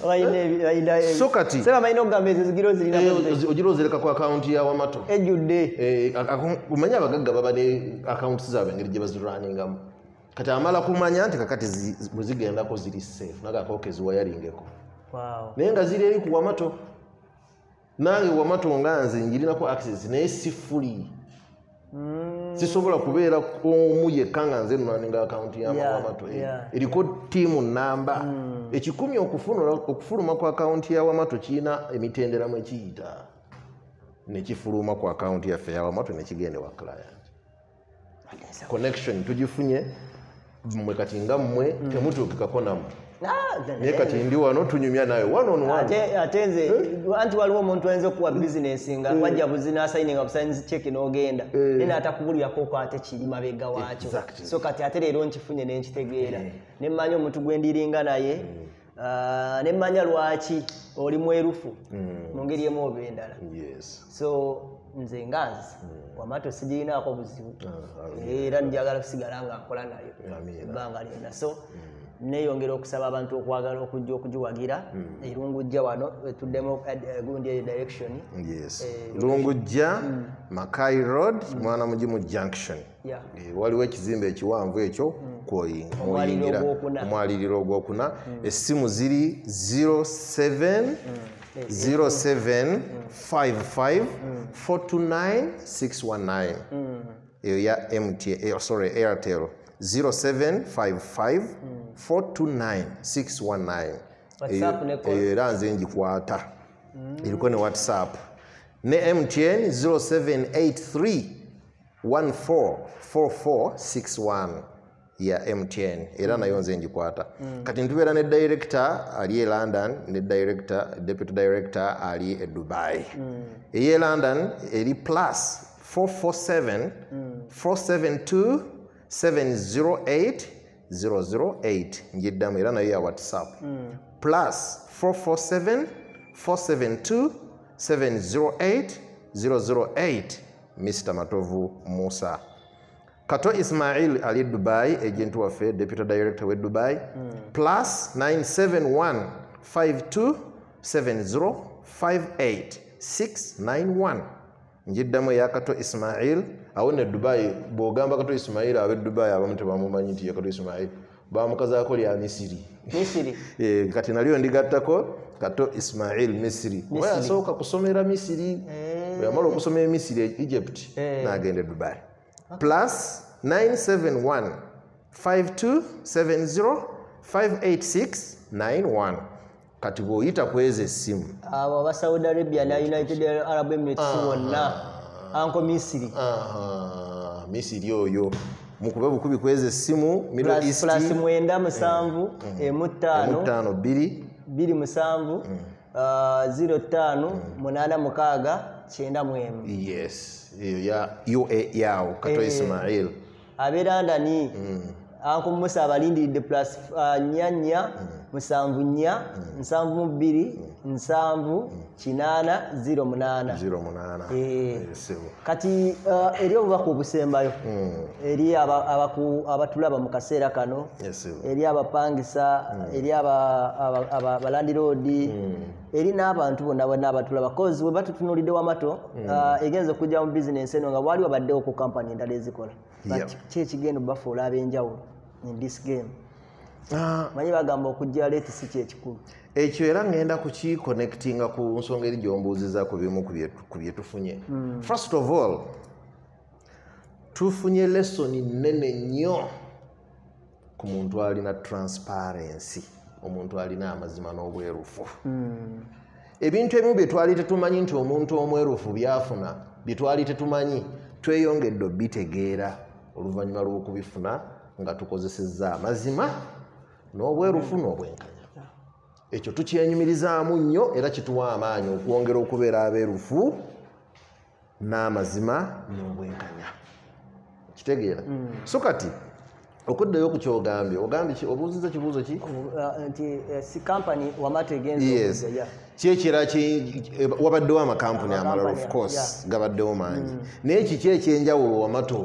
so kati balina okugamba ezo zigira ozirina ogira ozireka ku akawunti ya Wamatu ejjudde omanye abagagga baba ne akawunti zaabwe engeri gye bazirwaningamu kati amala kumanya nti kakati bwe zigendako ziri safe nagakooke ziwayalingeko wow naye nga ziri eri ku Wamato nange Wamato nga nze njirinako access naye si free mm. sisobola kubeera omu yekka nga nze nnaninga akaunti ya yeah, Wamato yeah. eriko tiimu namba mm. ekikumi okufuluma ku akaunti ya Wamato kiina emitendera mwe kiyita nekifuluma ku akaunti yaffe ya Wamato nekigende wa client connection tugifunye mmwe kati nga mmwe mm. temutuukikako nammwe naye kati ndi wano tunyumya nawe one on one ate nze anti waliwo omuntu ayinza okuwa bizinesi nga wajja buzina asayininga busainizi cheki n'ogenda naye n'atakubulirako ko ate kiri mabega waakyo so kati ate leero nkifunye n'enkitegeera ne mmanya omuntu gwe ndiringa naye ne mmanya lwaki oli mwerufu mu ngeri emu oba endala so nze nga nze Wamato sigirinaako buzibu era njagala kusigala nga nkola nayo ebbanga lyonna so neyongera okusaba abantu okwagala okujja okugiwagira erungujja wano tuddemu gundi eyo direction lungujja Mackay Road mwana mugimu junction waliwo ekizimbe ekiwanvu ekyo kwoyingira omwaliriro ogwokuna essimu ziri zero seven zero seven five five four two nine six one nine eyo ya M T N sorry Airtel zero seven five five four two nine six one nine era nze ngikwata eriko ne WhatsApp ne M T N zero seven eight three one four four four six one ya M T N era nayo nze ngikwata kati ntubeera ne director ali e London ne director deputy director ali e Dubai eye London eri plus four four seven four seven two seven zero eight zero zero eight njiddamu era nayo ya WhatsApp plus four four seven four seven two seven zero eight zero zero eight Mister Matovu Musa. Kato Ismail ali Dubai agent waffe deputy director we Dubai mm. plus nine seven one five two seven zero five eight six nine one njiddamu ya Kato Ismail awone Dubai bogamba Kato Ismail abe Dubai abamu tebamumanyi nti ya Kato Ismail bamukazaako lya Misiri Misiri eh kati naliyo ndigattako Kato Ismail Misiri oya asooka kusomera Misiri oyamala okusomera Misiri Egypt n'agenda Dubai plus nine seven one five two seven zero five eight six nine one kati bw'oyita kweze essimu abo aba Saudi Arabia na United Arab Emirates wonna anko Misiri Misiri oyo mukube bukubi kweze essimu Middle East plus mwenda musanvu emu ttaano emu ttaano bbiri bbiri musanvu zero ttaano munaana mukaaga kyenda mu emu yes ya U A yawo Kato Ismail abeerandani anko Musa abalindiridde plus nyanya musanvu nnya nsanvu bbiri nsanvu kinaana zero munaana zero munaana kati eri obubaka obusembayo eri abatulaba mu kaseera kano eri abapangisa eri abalandiroodi eri n'abantu bonna bonna abatulaba kozi bwe batutunuulidde Wamato egenza okujja mu bizinensi eno nga wali wabaddewo ku kampani endala ezikola ki ekigenda bafuula ab'enjawulo in this game manyi bagamba okujja leeti si kyekikulu ekyo era ngenda kukiconnectinga ku nsonga eri gyombuuziza ku bimu ku bye tufunye first of all tufunye lesoni nnene nnyo ku muntu alina transparency omuntu alina amazima n'obwerufu ebintu ebimu bye twali tetumanyi nti omuntu omwerufu byafuna bye twali tetumanyi tweyongedde obitegeera oluvannyuma lw'okubifuna nga tukozesezza amazima n'obwerufu n'obwenkanya ekyo tukyenyumirizaamu nnyo era kituwa amaanyi okwongera okubeera abeerufu n'amazima n'obwenkanya kitegeera so kati okuddayo ku kyogambye ogambye obuuziza kibuuzo ki nti si kampani Wamato egenza kyekira wabaddewo amakampuni amalala of course gabaddewo mangi naye kiki ekyenjawulo Wamato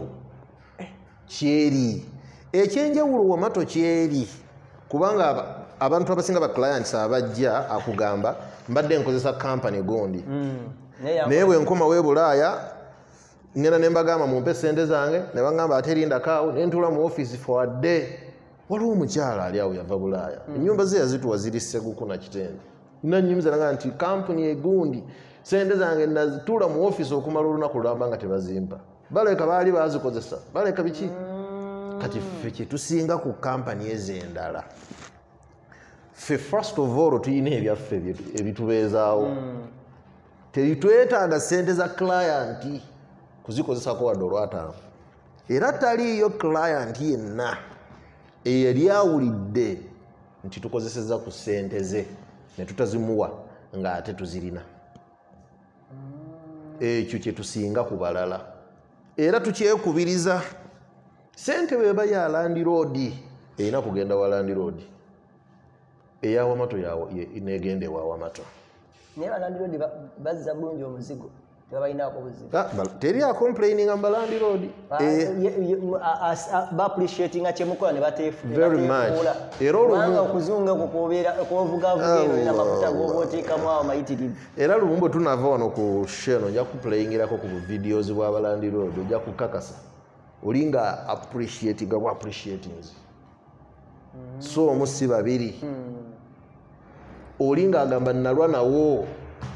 kyeri ekyenjawulo Wamato kyeri kubanga abantu abasinga ba clients abajja akugamba mbadde nkozesa kampani gondi naye bwe nkoma we Bulaaya ngena ne mbagamba mumpe sente zange ne bangamba ate linda kaawo ne ntula mu office for a day. Waliwo omukyala ali awo yava Bulaaya. Ennyumba ze yazituwa ziri Sseguku na Kitende. Nanyumiza nanga nti kampuni egundi sente zange nazitula mu office okumala olunaku lwamba nga tebazimpa. Baleka baali bazikozesa. Baleka biki? Kati ffe kye tusinga ku kampani ez'endala. Ffe first of all tuyina ebyaffe ebitubeezaawo. Teritwetaaga sente za client kuzikozesako wadde olwataano. Era taliiyo client yenna eyali awulidde nti tukozeseza ku ssente ze ne tutazimuwa ng'ate tuzirina. Ekyo kye tusinga ku balala. Era tukyekubiriza ssente bweba ya Land Road erina kugenda wa Land Road. Eya Wamato negende wa Wamato. Naye ba Land Road bazza bulungi omuzigo. Tebalinaako buzibu. Teri a complaining amba Land Road. Ba appreciating kyemukola ne bateefu. Very much. Era olumu okuzunga kukubeera kuvuga vuga na mafuta g'oteekamu awo mayitirivu. Era lumumbo tunava wano ku sheno nja kuplayingirako ku videos bwa Land Road ojja kukakasa. Olinga appreciating ga appreciating. So omusi babiri. Olinga agamba nalwa nawo.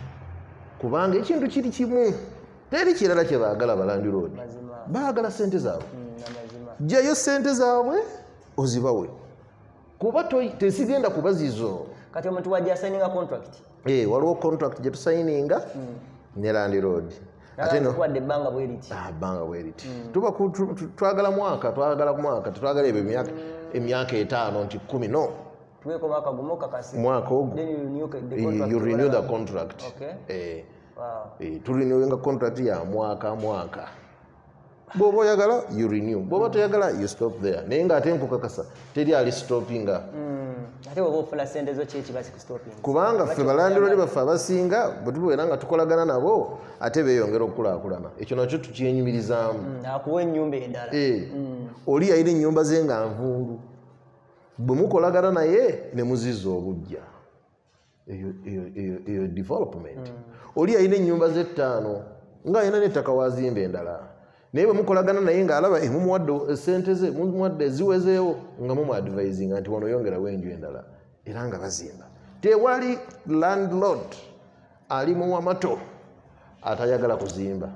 Kubanga ekintu kiri kimu. Teri kirala kye baagala ba Land Road. Baagala sente zaabwe. Jjayo sente zaabwe ozibawe. Kuba tesigenda kubazizo. Kati omuntu wajja signinga contract. Eh, waliwo contract gye tusayininga ne Land Road. Ate no kwadde banga bweriti. Ah, banga bweriti. Tuba twagala mwaka, twagala ku mwaka, twagala ebyo emyaka emyaka etaano nti kumi no. Tuweko mwaka gumoka kasi. Mwaka ogwo. Then you renew the contract. You renew the contract. Okay. Eh. Wow. Eh, tu renewing contract ya mwaka mwaka. Bobo yagala you renew. Bobo toyagala you stop there. Nenga ate nkukakasa teri ali stoppinga. Mm. Ate wobo funa sente zo chechi basi ku stopping. Kubanga ffe ba Land Road bafa basinga bwetubeera nga tukolagana nabo ate beeyongera okulaakulana. Ekyo nakyo tukyenyumirizaamu. Mm. Akuwa ennyumba endala. Eh. Mm. Oli yayina ennyumba ze nga nvundu. Bwe mukolagana naye ne muziza obujja. Eyo eyo eyo development. Mm. Oli yayina ennyumba ze ttaano nga ayina n'ettaka wazimba endala. Naye bwe mukolagana naye ng'alaba mumuwadde sente ze mumuwadde ziwezeewo nga mumu advising nti wano yongerawo enju endala era nga bazimba. Tewali landlord ali mu Wamato atayagala kuzimba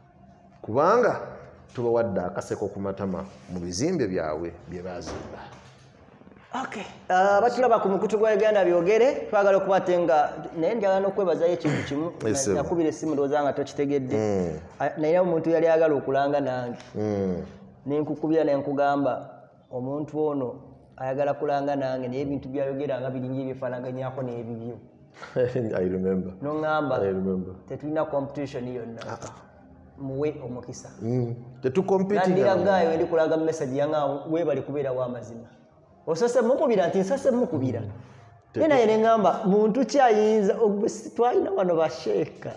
kubanga tubawadde akaseko ku matama mu bizimbe byabwe bye bazimba. Okay. Uh, batulaba ku mukutu gwa Uganda byogere twagala okubatenga naye njagala n'okwebazayo ekintu kimu nakubira essimu ndowooza nga tokitegedde. Mm. Naye omuntu yali ayagala okulanga nange. Mm. Nenkukubira ne nkugamba omuntu ono ayagala kulanga nange naye ebintu byayogera nga biringi ebyefaanaganyako n'ebibyo. I remember. N'oŋŋamba I remember. Tetulina competition yonna. Uh -uh. Muwe omukisa. Mm. Tetu competing. Nandira gaayo ndi kulaga message yanga weebali kubeera wa mazima. Osase mukubira nti nsase mukubira. Nena yene ngamba muntu kyayinza twalina wano basheeka.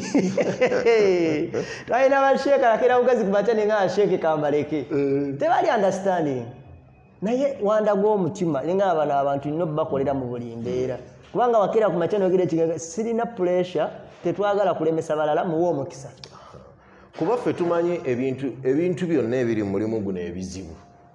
Twalina basheeka lakira ugazi kubata ninga sheke kambaleke. Tebali understanding. Naye wanda gwo omutima ninga abana abantu nno bakolera mu buli mbeera. Kubanga wakira ku machano gire kigaga sirina pressure tetwagala kulemesa balala muwo omukisa. Kuba ffe tumanyi ebintu ebintu byonna ebiri mu mulimu guno ebizibu.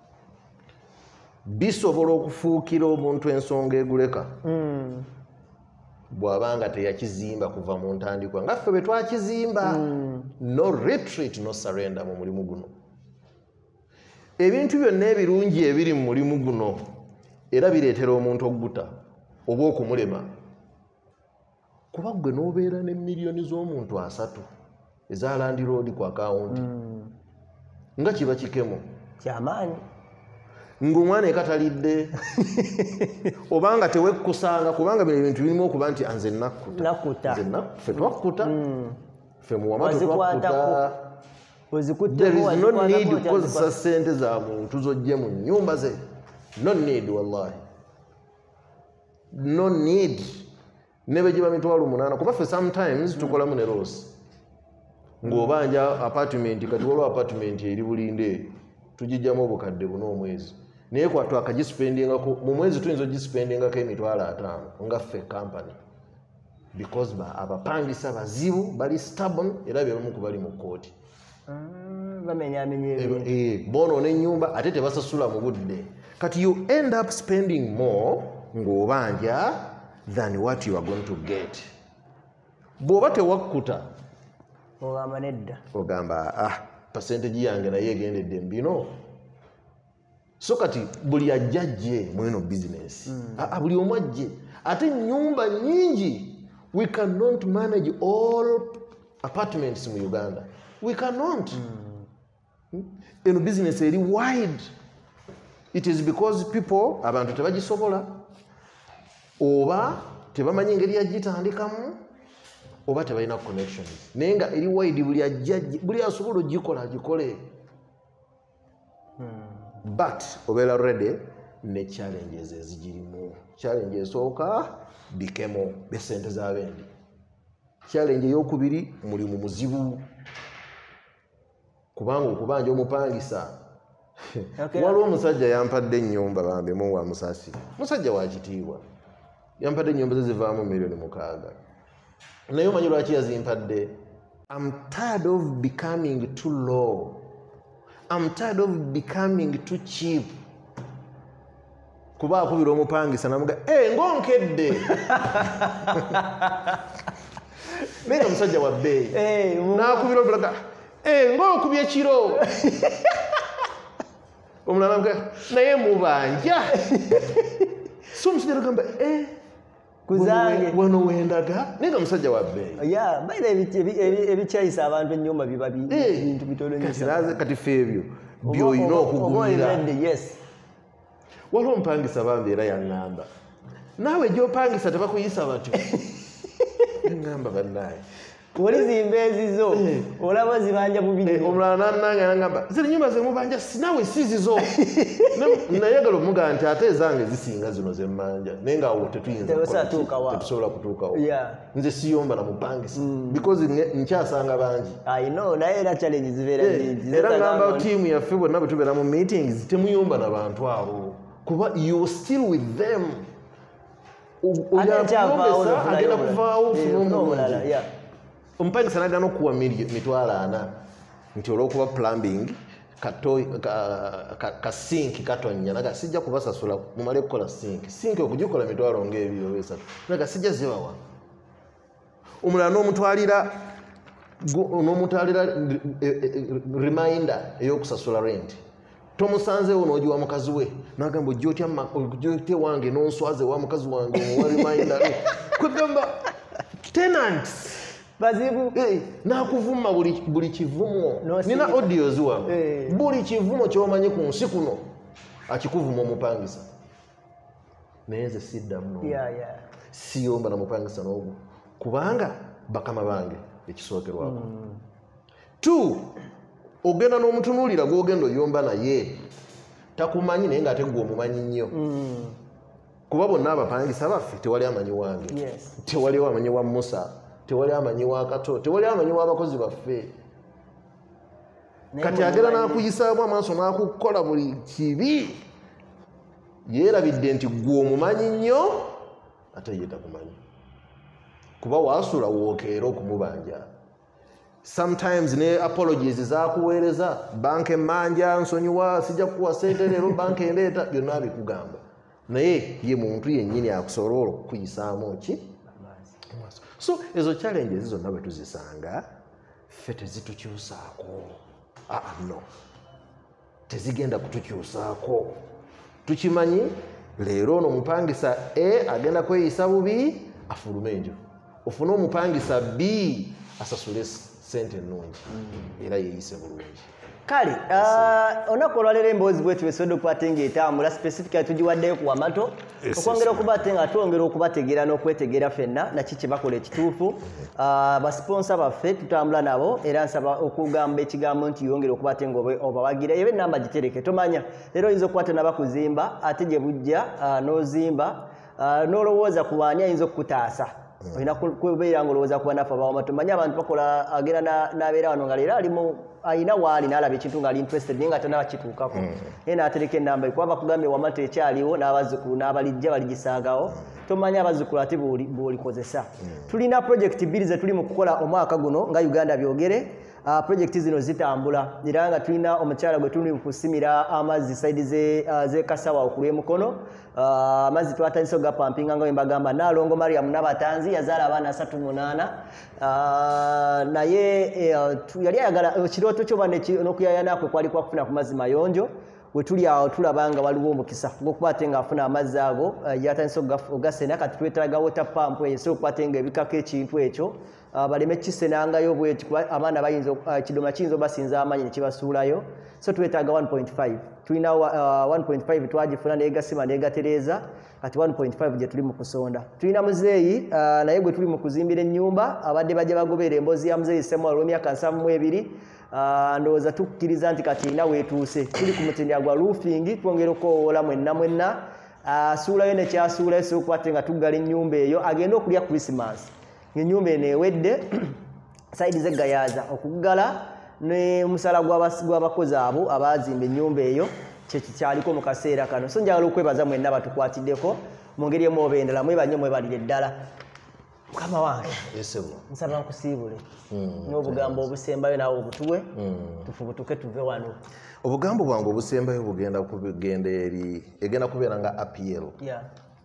Bisobola okufuukira omuntu ensonga eguleka. Mm. Bw'abanga teyakizimba kuva mu ntandikwa nga ffe bwe twakizimba. Mm. No retreat no surrender mu mulimu guno. Ebintu byonna ebirungi ebiri mu mulimu guno era bireetera omuntu ogguta oba okumulema. Kuba gwe n'obeera ne miliyoni z'omuntu asatu eza Land Road ku akawunti. Mm. Nga kiba kikemo. Kyamaanyi. Ngumwana ekatalidde obanga tewekkusanga kubanga bino ebintu birimu okuba nti anze nakkuta nakkuta nze nakkuta ffe twakkuta ffe mu Wamato twakkuta. There is no need kukozesa ssente za muntu zojje mu nnyumba ze. No need wallahi. No need. Nebe giba mitwalo munaana kuba ffe sometimes tukolamu ne loss. Ng'obanja apartment kati waliwo apartment eri Bulinde tujijjamu obukadde buno omwezi. Naye kwatwa akagispendingako mu mwezi tuyinza ogispendingako emitwalo ataano nga ffe company because ba abapangisa bazibu bali stubborn era byerumu ku bali mu kooti. bamenyamenya ebintu eh bonoona ennyumba ate tebasasula mu budde kati you end up spending more ng'obanja than what you are going to get bw'oba tewakkuta ogamba nedda ogamba ah percentage yange naye egendedde mbino so kati buli ajjajje mweno business mm. ah, buli omu ajje ate nyumba nyingi we cannot manage all apartments mu Uganda we cannot mm. eno business eri wide it is because people abantu tebagisobola oba tebamanyi engeri yagitandikamu oba tebalina connections naye nga eri wide buli ajjajje buli asobola ogikola agikole hmm. but obeera ready ne challenges ezigirimu challenge esooka bikemo besente z'abendi challenge ey'okubiri mulimu muzibu kubanga okubanja omupangisa okay. Waliwo omusajja yampadde ennyumba bambemu wa Musasi musajja wakitiibwa yampadde ennyumba ze zivaamu miliyoni mukaaga naye omanyi lwaki yazimpadde I'm tired of becoming too low I'm tired of becoming too cheap kuba akubira omupangisa namuga eh ngonkedde naye omusajja wa bbeeyi n'akubira obulaga eh ng'okubye kiro omulala namuga naye mubanja so omusajja nagamba eh kuzange wano wendaga nenga musajja wa bbeeyi yeah baina ebikyayisa abantu ennyumba biba bintu bitono nnyo kati fe ebyo by'olina okugulira yes waliwo omupangisa bambi era yaŋŋamba naawe gy'opangisa tebakuyisa batyo ngamba bannaye olizimba ezizo olaba zibanja bubiri omulala nannanga nagamba zino nyumba zemubanja sinaawe sizizo nayagala omuga nti ate ezange zisinga zino zemmanja naye nga awo tetusobola kutuukawo nze siyomba namupangisa because nkyasanga bangi naye era challenge zibeera nyingi era ngamba tiimu yaffe bonna bwe tubeera mu meetings temuyomba nabantu abo kuba you still with them oyakuyombesa agenda kuvaawo ofuna omulungi omupangisa nagana okuwa mitwalo ana nti olw'okuba plumbing kasinki katonya naga sijja kubasasula mumale kukola sinki sinki okugikola mitwalo ng'ebiri oba esatu naga sijja zibawa omulala n'omutwalira n'omutwalira reminder ey'okusasula rent tomusanzeewo n'ogiwa mukazi we nagamba ojjotya wange n'onswaze wa mukazi wange omuwa reminder kwegamba tenants bazibu hey, nakuvuma buli buli kivumo no, nina audios wange hey. Buli kivumo kyomanyi ku nsi kuno akikuvuma omupangisa naye nze siddamu no yeah, yeah. siyomba na mupangisa n'ogwo kubanga bakama bange ekisookerwako mm. Two, ogenda n'omutunuulira gw'ogenda oyomba naye takumanyi naye ng'ate gwe omumanyi nnyo mm. Kuba bonna abapangisa baffe tewali amanyi wange yes. Tewali amanyi wa Musa tewali amanyi wa Kato tewali amanyi wa abakozi baffe kati agera n'akuyisaamu amaaso n'akukola buli kibi yeerabidde nti gwe omumanyi nnyo ate ye takumanyi kuba waasula wookeera okumubanja sometimes ne apologies zaakuweereza banka emmanja nsonyiwa sijja kukuwa sente leero banka endeeta byonna bikugamba naye ye muntu yennyini akusobola okukuyisaamu ki so ezo challenges zonna bwe tuzisanga ffe tezitukyusaako ah no tezigenda kutukyusaako tukimanyi leero ono omupangisa A agenda kweyisa bubi afulume enjo ofune omupangisa B asasule sente ennungi era yeeyise bulungi kale uh, onako olwalero emboozi bwetu besobodde okuba nga etambula specifically tugiwaddeyo ku wamato okwongera okuba ate nga twongera okubategeera n'okwetegeera ffenna naki kye bakola ekituufu uh, basponsa baffe tutambula nabo era nsaba okugamba ekigambo nti yongera okuba ate nga obawagira eba enamba gitereke tomanya leero oyinza okuba tenabakuzimba ate gye bujja uh, n'ozimba uh, n'olowooza ku baani ayinza okukutaasa olina kubeera nga olowooza kuba naffe abawamato manyi abantu bakola agenda n'abeera wano nga leero alimu ayina waali n'alaba ekintu ng'ali interested naye nga tanabakituukako naye n'atereka ennamba kuba bakugambye wamato ekyaliwo n'abazzukulu n'abalijja baligisaagawo tomanyi abazzukulu ate bw'olikozesa tulina project bbiri ze tuli mu kukola omwaka guno nga Uganda Byogere uh, project zino zitambula era nga tulina omukyala gwe tuli kusimira amazzi side ze uh, ze Kasawa okulwe mukono uh, amazzi twatandise gapampinga nga mbagamba Nalongo Mariam Nabatanzi yazaala abaana asatu munana uh, naye uh, yali ayagala kiroto kyo bane n'okuyayana kwe kwali kwa kufuna ku mazzi mayonjo we tuli awo tulabanga waliwo omukisa gw'okukwata nga afuna amazzi ago uh, yatandise ogasena kati twetaaga water pump eyo okukwata nga ebikako ekintu ekyo uh, baleme kisenangayo bweti abaana bayinza uh, kidoma kiyinza basinza amanyi nekibasuulayo so twetaaga one point five tulina uh, one point five twagifuna negasima negatereza kati one point five gye tuli mu kusonda tulina muzeeyi uh, naye gwe tuli mu kuzimbira ennyumba abadde bajja bagoberera emboozi ya muzeeyi Ssemwalo w'emyaka nsavu mu ebiri Uh, ndowooza tukkiriza nti kati ina weetuuse tuli ku mutendera gwa roofing twongera okwowola mwenna mwenna asuulayo uh, nekyasuulayo so okukwate nga tuggala ennyumba eyo agenda okulya Christmas ng'ennyumba eno ewedde saidi zeggayaza okuggala ne musala gw'abakozi abo abaazimba ennyumba eyo kyekikyaliko mu kaseera kano so njagala okwebaza mwenna batukwatiddeko mu ngeri emu oba endala mwebanye mwebalire ddala Mukama wange yesebo nsaba nkusiibule mm, n'obugambo obusembayo nawe obutuwe mm. tufubutuke tuve wano obugambo bwange obusembayo bugenda kubigenda eri egenda kubeera nga appeal yeah.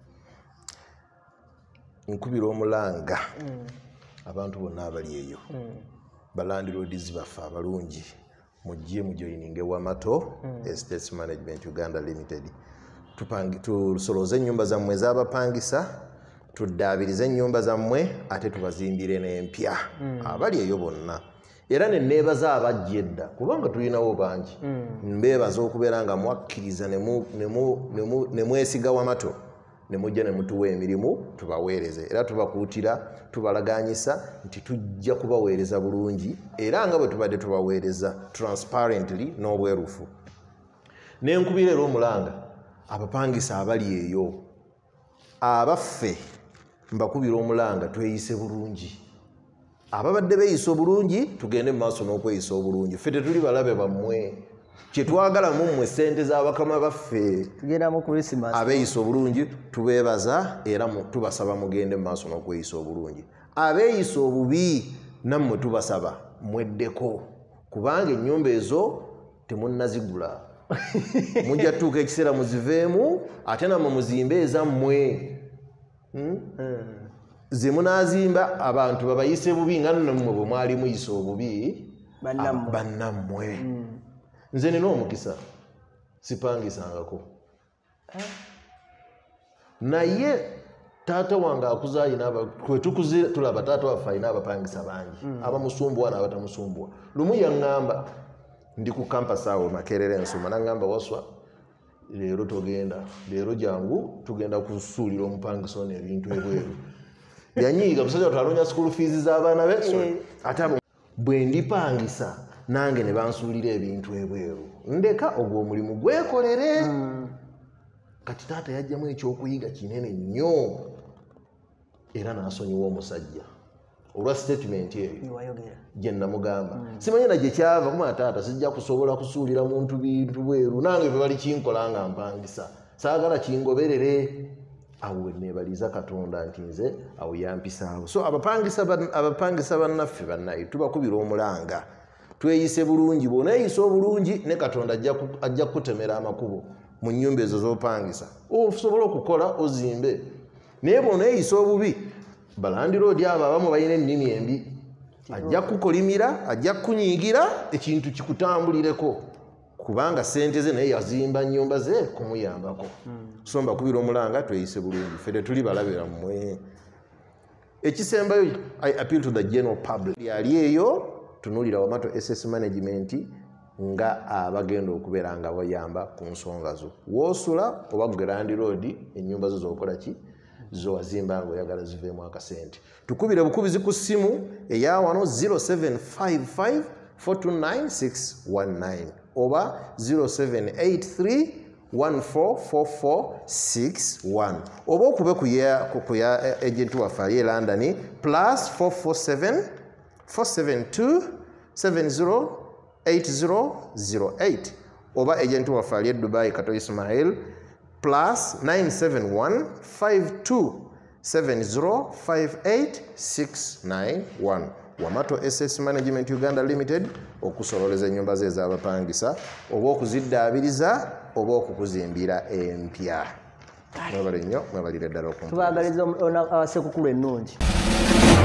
nkubira omulanga mm. abantu bonna abali eyo mm. balandiroodizi baffe abalungi mujje mu joining Wamato mm. Estates Management Uganda Limited tupangi tusoloze ennyumba zammwe z'abapangisa tuddaabirize ennyumba zammwe ate tubazimbire n'empya mm. abali eyo bonna era ne neebaza abajja edda kubanga tulinawo bangi mm. mbeebaza okubeera nga mwakkiriza ne mwesiga Wamato ne mujja ne mutuwa emirimu tubaweereze era tubakuutira tubalaganyisa nti tujja kubaweereza bulungi era nga bwe tubadde tubaweereza transparently n'obwerufu n'enkubira era omulanga abapangisa abali eyo abaffe mbakubira omulanga tweyise bulungi ababadde beeyisa obulungi tugende mu maaso n'okweyisa obulungi ffe tetuli balabe bammwe kyetwagala mu mmwe ssente z'abakama baffe tugenda mu Christmas abeeyisa obulungi tubeebaza era tubasaba mugende mu maaso n'okweyisa obulungi abeeyisa obubi nammwe tubasaba mweddeko kubanga ennyumba ezo temunnazigula mujja tuuka ekiseera muziveemu ate nammwe muzimbe ezammwe Hmm? Mm. ze munazimba abantu babayise bubi nga nammwe bwe mwali muyisa obubi bannammwe mm. nze nina omukisa sipangisangako eh? naye taata wange akuzayi kwe tukuze tulaba taata waffe alina abapangisa bangi mm. abamusumbuwa n'abatamusumbuwa lumu yaŋŋamba ndi ku kampasi awo Makerere ensoma naŋŋamba waswa leero togenda leero jangu tugenda kusuulira omupangiso n'ebintu ebweru yanyiiga musajja twalonya school fees z'abaana be ate abo bwe ndipangisa nange ne bansuulira ebintu ebweru ndeka ogwo omulimu gwekolere mm. kati taata yajjamu ekyokuyiga kinene nnyo era n'asonyiwa omusajja olwa statement eyo gye namugamba mm. simanyi na gye kyava kuma taata sijja kusobola kusuulira muntu bintu bweru nange bwe bali kinkola nga mpangisa saagala kingoberere awo neebaliza Katonda nti nze awo yampisaawo so abapangisa abapangisa bannaffe bannaye tubakubira omulanga tweyise bulungi bw'oneeyisa obulungi ne Katonda ajja kukutemera amakubo mu nnyumba ezo z'opangisa osobola okukola ozimbe naye bw'oneeyisa obubi balandiroodi abo abamu balina ennimi embi ajja kukolimira ajja kunyiigira ekintu kikutambulireko kubanga ssente ze naye yazimba nnyumba ze kumuyambako mm. so mbakubira omulanga tweyise bulungi ffe tetuli balabira mmwe ekisembayo I appeal to the general public yali eyo tunuulira Wamato S S Management nga abagenda okubeera nga bayamba ku nsonga zo woosula oba gwe landiroodi ennyumba zo zokola ki zo wazimba ngo oyagala ziveemu akasente tukubire bukubizi ku ssimu eya wano zero seven five five four two nine six one nine oba zero seven eight three one four four four six one oba okube ku ya agent waffe ali e London plus four four seven four seven two seven zero eight zero zero eight oba agent waffe ali e Dubai Kato Ismail plus nine seven one five two seven zero five eight six nine one Wamato Assets Management Uganda Limited okusololeza ennyumba ze ez'abapangisa oba okuziddaabiriza oba okukuzimbira empya. Mwebale nnyo, mwebalire ddala okumpa. Tubaagaliza Ssekukulu ennungi.